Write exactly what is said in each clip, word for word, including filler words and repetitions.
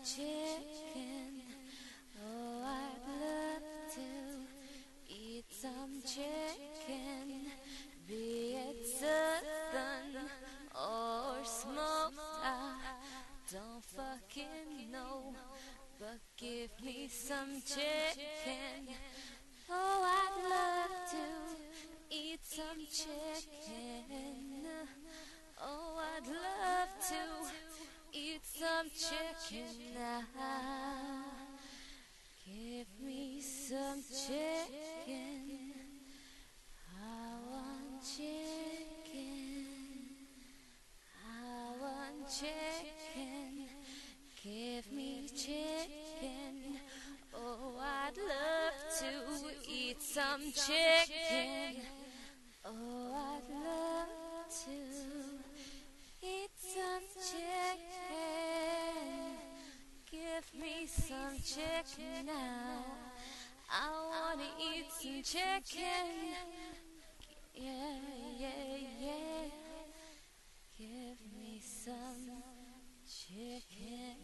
chicken. Oh, I'd love to eat some chicken, be it southern or smoked. I don't fucking know, but give me some chicken. Oh, I'd love to eat some chicken. Oh, I'd love to eat some chicken now. Give me some chicken. I want chicken. I want chicken. Give me chicken. Oh, I'd love to eat some chicken. Oh, I'd love to eat some chicken. Give me some chicken now. I wanna eat some chicken. Yeah, yeah, yeah. Give me some chicken.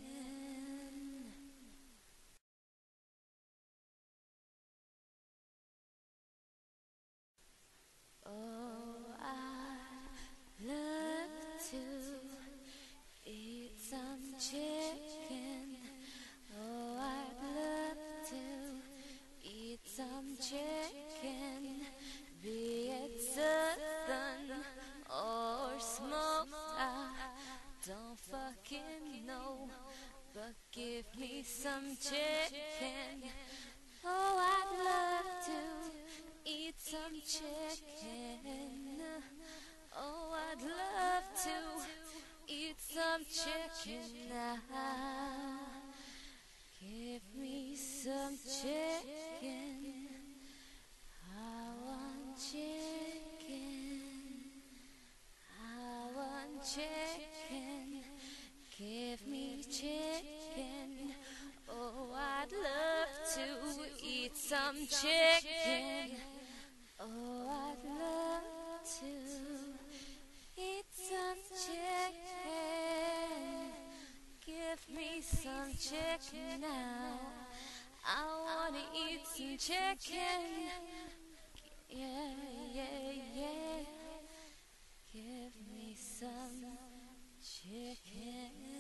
Oh, I love to eat some chicken. Oh, I'd love to eat some chicken, be it southern or smoked. I don't fucking know, but give me some chicken. Oh, I'd love to eat some chicken. Oh, I'd love to eat some chicken now. Give me some chicken. I want chicken. I want chicken. Give me chicken. Oh, I'd love to eat some chicken. Oh, I'd love to eat some chicken. Give me some chicken now. I wanna eat some chicken. Yeah, yeah, yeah. Give me some chicken.